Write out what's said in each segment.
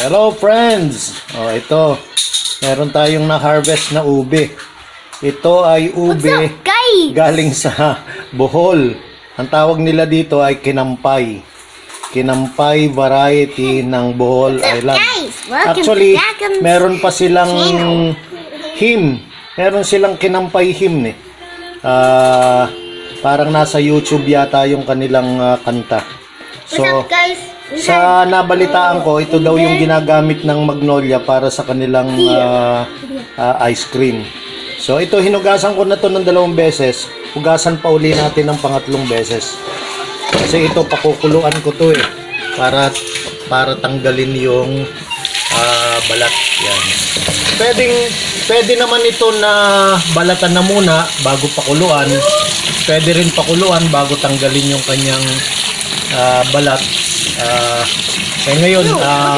Hello friends! Ito. Meron tayong na-harvest na ube. Ito ay ube galing sa Bohol. Ang tawag nila dito ay kinampay. Kinampay variety ng Bohol Island. Actually, meron pa silang hymn. Meron silang kinampay hymn eh. Parang nasa YouTube yata yung kanilang kanta. So, sa nabalitaan ko, ito daw yung ginagamit ng Magnolia para sa kanilang ice cream. So ito, hinugasan ko na to ng 2 beses. Hugasan pa uli natin ng pangatlong beses. Kasi ito, pakukuluan ko to eh. Para tanggalin yung balat. Yan. Pwede naman ito na balatan na muna bago pakuluan. Pwede rin pakuluan bago tanggalin yung kanyang balat. Ngayon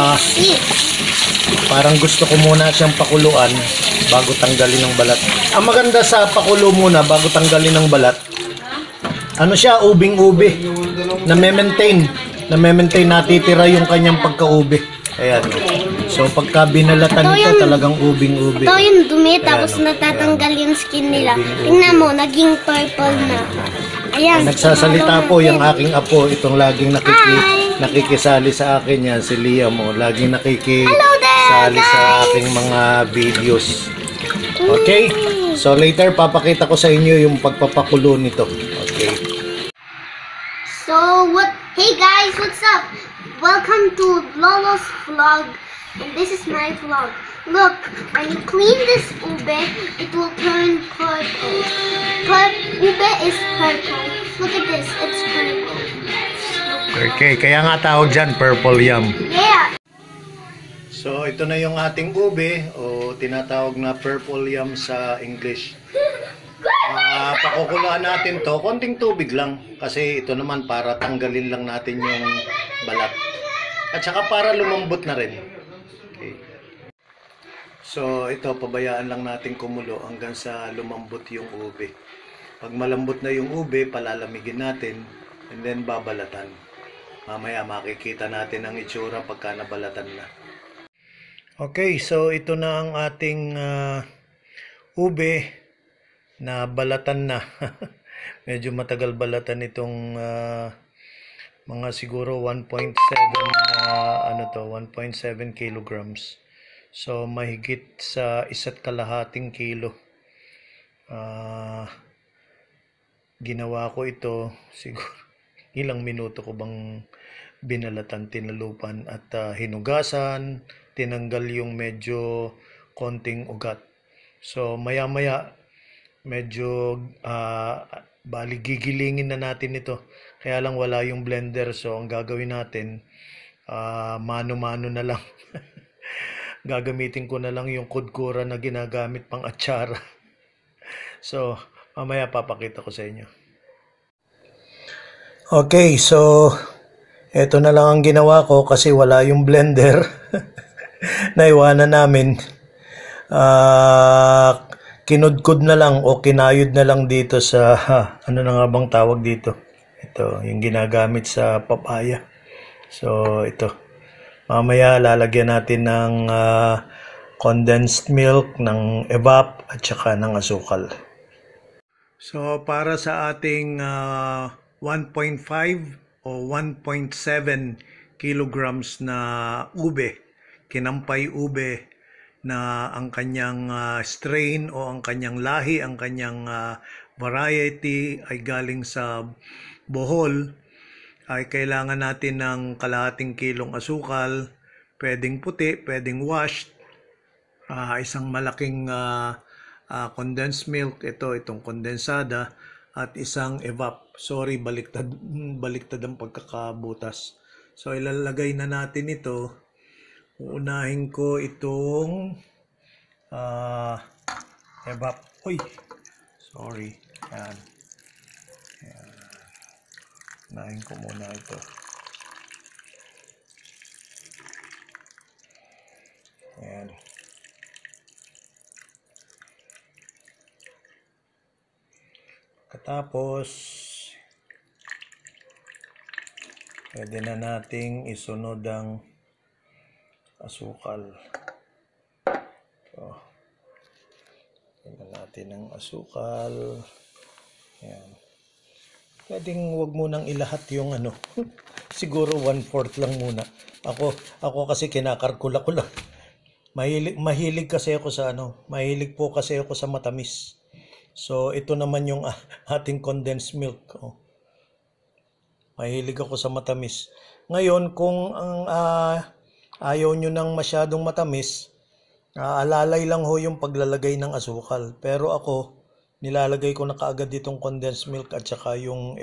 parang gusto ko muna siyang pakuluan bago tanggalin ng balat. Ang maganda sa pakulo muna bago tanggalin ng balat, ano siya, ubing-ube na maintain, natitira yung kanyang pagka-ube. Ayan. So pagka binalatan nito, talagang ubing-ube. Ito yung dumi, tapos natatanggal yung skin nila. Tingnan mo, naging purple na. Ayan. Nagsasalita po yung aking apo, itong laging nakikisali sa akin yan, si Liam mo. Laging nakikisali sa aking mga videos. Okay? So later, papakita ko sa inyo yung pagpapakulo nito. Okay? So, hey guys, what's up? Welcome to Lolo's vlog. And this is my vlog. Look, when you clean this ube, it will turn purple. Ube is purple. Look at this, it's purple. Okay, kaya nga tawag dyan, purple yam. Yeah! So, ito na yung ating ube, o tinatawag na purple yam sa English. Pakukuluan natin to, konting tubig lang. Kasi ito naman, para tanggalin lang natin yung balat. At saka para lumambot na rin. Okay. So, ito, pabayaan lang natin kumulo hanggang sa lumambot yung ube. Pag malambot na yung ube, palalamigin natin, and then babalatan. Mamaya makikita natin ang itsura pagka nabalatan na. Okay, so ito na ang ating ube na balatan na. Medyo matagal balatan itong mga siguro 1.7 1.7 kilograms. So mahigit sa 1.5 kilo. Ginawa ko ito siguro ilang minuto ko bang binalatan, tinalupan at hinugasan, tinanggal yung medyo konting ugat. So maya-maya medyo bali gigilingin na natin ito. Kaya lang wala yung blender, so ang gagawin natin mano-mano na lang. Gagamitin ko na lang yung kudkura na ginagamit pang atsara. So mamaya papakita ko sa inyo. Okay, so ito na lang ang ginawa ko kasi wala yung blender. Naiwanan namin. Kinudkod na lang o kinayod na lang dito sa ano na nga bang tawag dito. Ito, yung ginagamit sa papaya. So ito. Mamaya lalagyan natin ng condensed milk, ng evap at saka ng asukal. So para sa ating 1.5 o 1.7 kilograms na ube, kinampay ube na ang kanyang strain o ang kanyang lahi, ang kanyang variety ay galing sa Bohol, ay kailangan natin ng kalahating kilong asukal, pwedeng puti, pwedeng washed, isang malaking condensed milk, itong kondensada, at isang evap. Sorry, baliktad ang pagkakabutas. So ilalagay na natin ito. Uunahin ko itong evap. Uy, sorry. Yan. Unahin ko muna ito. Yan. Katapos, pwede na nating isunod ang asukal. So, tingnan natin ang asukal. Yan. Pwedeng wag mo nang ilahat yung ano. Siguro 1/4 lang muna. Ako kasi kinakarkula ko lang. Mahilig kasi ako sa ano. Mahilig po kasi ako sa matamis. So ito naman yung ating condensed milk. Oh. Mahilig ako sa matamis. Ngayon kung ang ayaw nyo ng masyadong matamis, alalay lang ho yung paglalagay ng asukal. Pero ako, nilalagay ko na kaagad ditong condensed milk at saka yung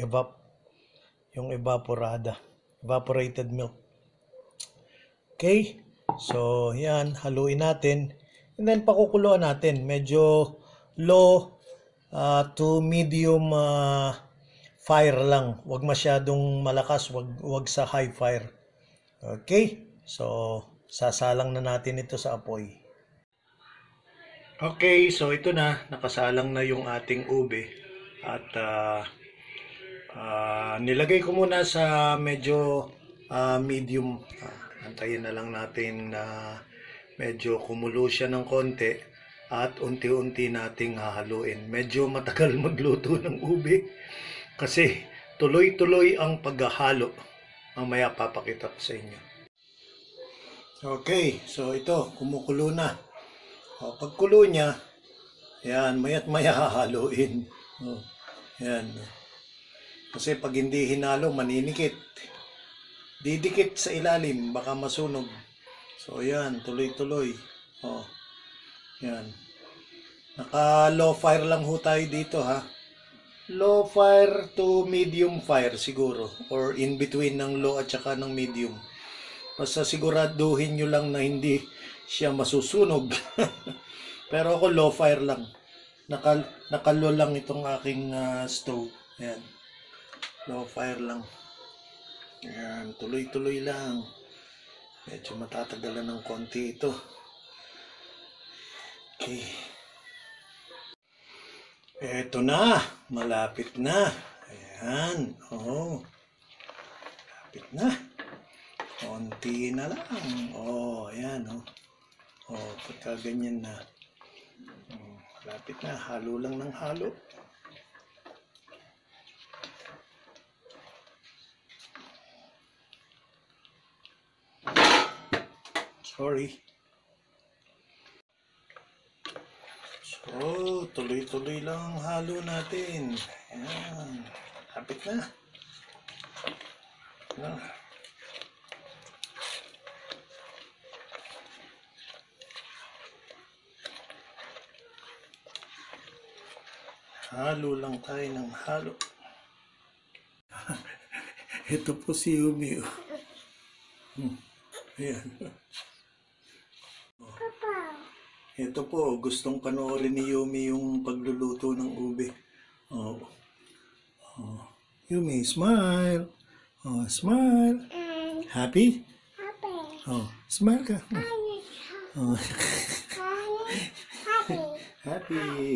evaporated milk. Okay? So, yan, haluin natin. And then pakukuluan natin. Medyo low to medium fire lang. Huwag masyadong malakas, wag sa high fire. Okay? So, sasalang na natin ito sa apoy. Okay, so ito na, nakasalang na yung ating ube at nilagay ko muna sa medyo medium. Antayin na lang natin na medyo kumulo siya ng konti at unti-unti nating hahaluin. Medyo matagal magluto ng ube kasi tuloy-tuloy ang paghahalo. Mamaya papakita ko sa inyo. Okay, so ito, kumukulo na. O, pagkulo niya, yan, maya't maya hahaluin. O, yan. Kasi pag hindi hinalo, maninikit. Didikit sa ilalim, baka masunog. So, yan, tuloy-tuloy. O, yan. Naka-low fire lang ho tayo dito, ha. Low fire to medium fire siguro. Or in between ng low at saka ng medium. Basta siguraduhin nyo lang na hindi siya masusunog. Pero ako low fire lang. Naka-low lang itong aking stove. Ayan. Low fire lang. Ayan. Tuloy-tuloy lang. Medyo matatagalan ng konti ito. Okay. Eto na. Malapit na. Ayan. Oh. Malapit na. Konti na lang. Oh, ayan. Oh, pagka ganyan na. Malapit na. Halo lang ng halo. Sorry. So, tuloy-tuloy lang ang halo natin. Ayan. Malapit na. Ayan. Halo lang tayo ng halo. Ito po si Yumi. Ayan. Ito po, gustong panoorin ni Yumi yung pagluluto ng ube. Oh. Oh. Yumi, smile. Oh, smile. Happy? Happy. Oh, smile ka. Oh. Happy.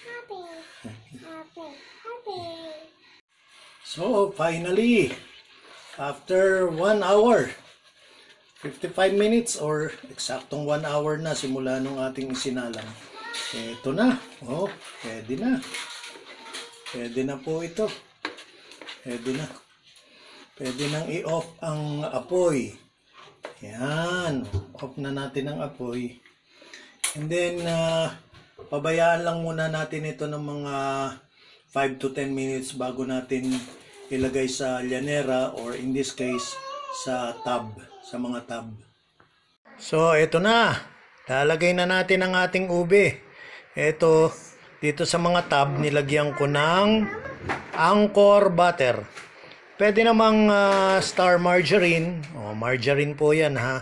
So, finally, after 1 hour, 55 minutes or eksaktong 1 hour na simula nung ating sinalang. Ito na. Oh, pwede na. Pwede na po ito. Pwede na. Pwede nang i-off ang apoy. Yan. Off na natin ang apoy. And then, pabayaan lang muna natin ito ng mga 5 to 10 minutes bago natin ilagay sa llanera or in this case, sa tub. Sa mga tub. So, ito na. Lalagay na natin ang ating ube. Ito, dito sa mga tub, nilagyan ko ng Angkor butter. Pwede namang star margarine. O, margarine po yan, ha.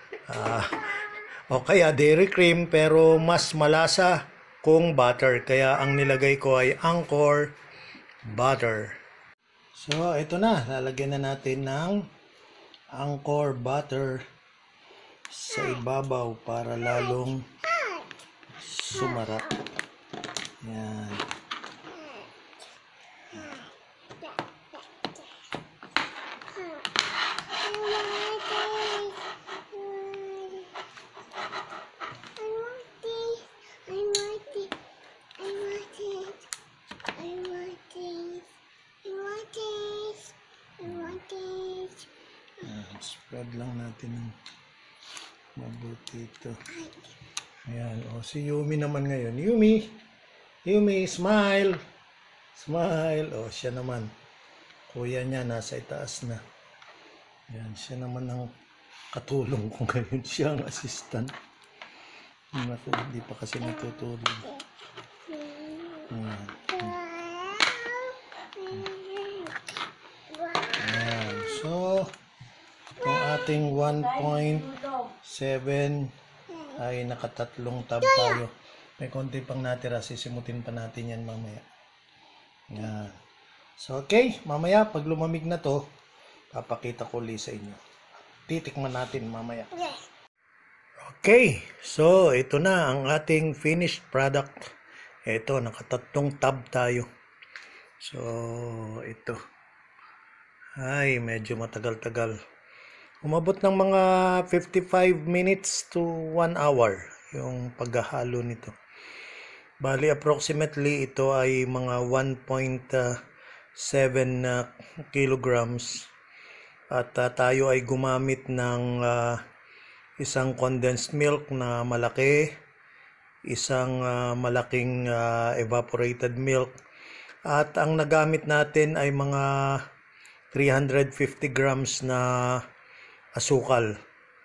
O kaya dairy cream, pero mas malasa kung butter. Kaya ang nilagay ko ay Angkor butter. So, ito na. Lalagyan na natin ng Angkor butter sa ibabaw para lalong sumarap. Yan. Spread lang natin ng mabuti ito. Ayan. O, si Yumi naman ngayon. Yumi, smile! Smile! O, siya naman. Kuya niya, nasa itaas na. Ayan, siya naman ang katulong ko ngayon. Siya ang assistant. Naku, hindi pa kasi natutulog. Ayan. Ayan. So, itong ating 1.7 ay nakatatlong tab tayo. May konti pang natira. Sisimutin pa natin yan mamaya. Ayan. So, okay. Mamaya, pag lumamig na to, papakita ko ulit sa inyo. Titikman natin mamaya. Okay. So, ito na ang ating finished product. Ito, nakatatlong tab tayo. So, ito. Ay, medyo matagal-tagal. Umabot ng mga 55 minutes to 1 hour yung paghahalo nito. Bali, approximately ito ay mga 1.7 kilograms. At tayo ay gumamit ng isang condensed milk na malaki, isang malaking evaporated milk. At ang nagamit natin ay mga 350 grams na asukal.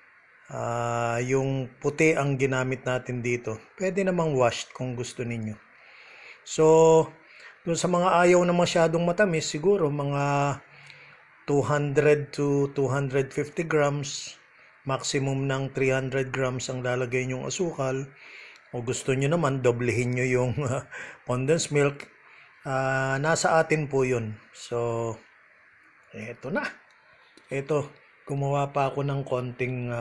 Yung puti ang ginamit natin dito. Pwede namang washed kung gusto ninyo. So, dun sa mga ayaw na masyadong matamis, siguro mga 200 to 250 grams. Maximum ng 300 grams ang lalagay nyong asukal. O gusto nyo naman, doblehin nyo yung condensed milk. Nasa atin po yun. So, eto na. Eto. Gumawa pa ako ng konting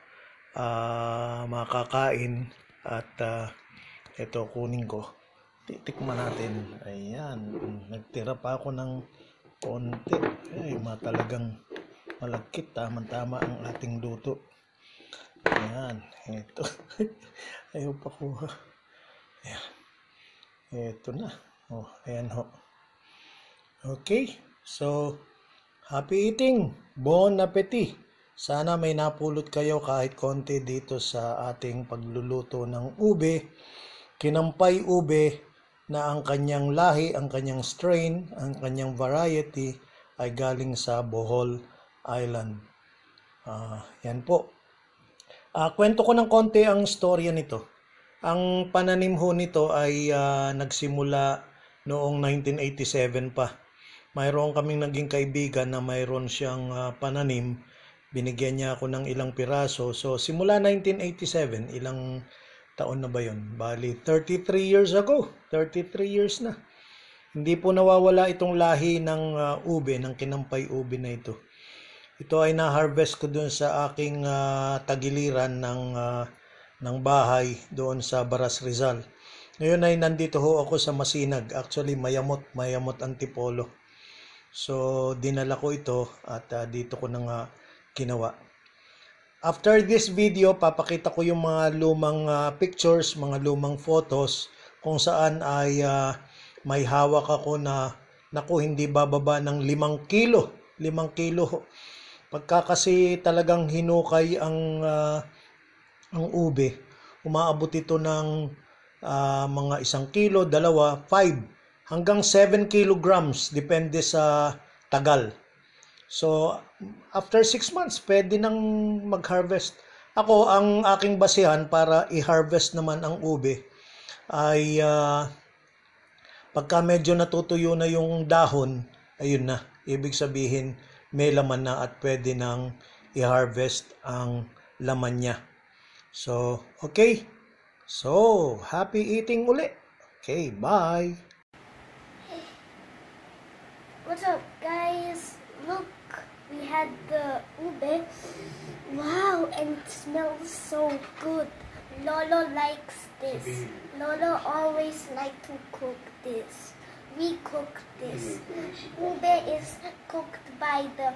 makakain at ito kunin ko. Titikman natin. Ayan. Nagtira pa ako ng konti. Ay, talagang malagkit. Tama-tama ang ating luto. Ayan. Ito. Ayaw pa kuha. Ayan. Ito na. Oh, ayan ho. Okay. So, happy eating! Bon appetit! Sana may napulot kayo kahit konti dito sa ating pagluluto ng ube. Kinampay ube na ang kanyang lahi, ang kanyang strain, ang kanyang variety ay galing sa Bohol Island. Yan po. Kwento ko ng konti ang storya nito. Ang pananim ho nito ay nagsimula noong 1987 pa. Mayroon kaming naging kaibigan na mayroon siyang pananim. Binigyan niya ako ng ilang piraso. So, simula 1987, ilang taon na ba yun? Bali, 33 years ago. 33 years na. Hindi po nawawala itong lahi ng ube, ng kinampay ube na ito. Ito ay na-harvest ko doon sa aking tagiliran ng bahay doon sa Baras, Rizal. Ngayon ay nandito ho ako sa Masinag. Actually, Mayamot Antipolo. So, dinala ko ito at dito ko na ginawa. After this video, papakita ko yung mga lumang pictures, mga lumang photos kung saan ay may hawak ako na naku, hindi bababa ng 5 kilo. 5 kilo. Pagka kasi talagang hinukay ang ube, umaabot ito ng mga 1 kilo, 2, 5 hanggang 7 kilograms, depende sa tagal. So, after 6 months, pwede nang mag-harvest. Ako, ang aking basihan para i-harvest naman ang ube ay pagka medyo natutuyo na yung dahon, ayun na. Ibig sabihin, may laman na at pwede nang i-harvest ang laman niya. So, okay. So, happy eating uli. Okay, bye. What's up, guys? Look, we had the ube. Wow, and it smells so good. Lolo likes this. Lolo always like to cook this. We cook this. Ube is cooked by the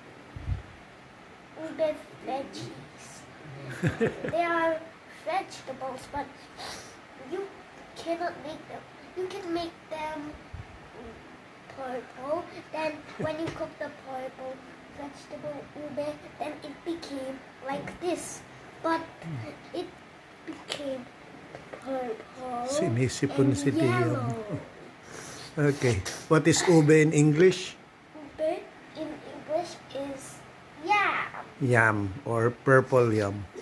ube veggies. They are vegetables, but you cannot make them. You can make them purple. Then when you cook the purple, vegetable ube, then it became like this. But it became purple Sinisipon and si Tio. yellow. Okay. What is ube in English? Ube in English is yam. Yam or purple yam.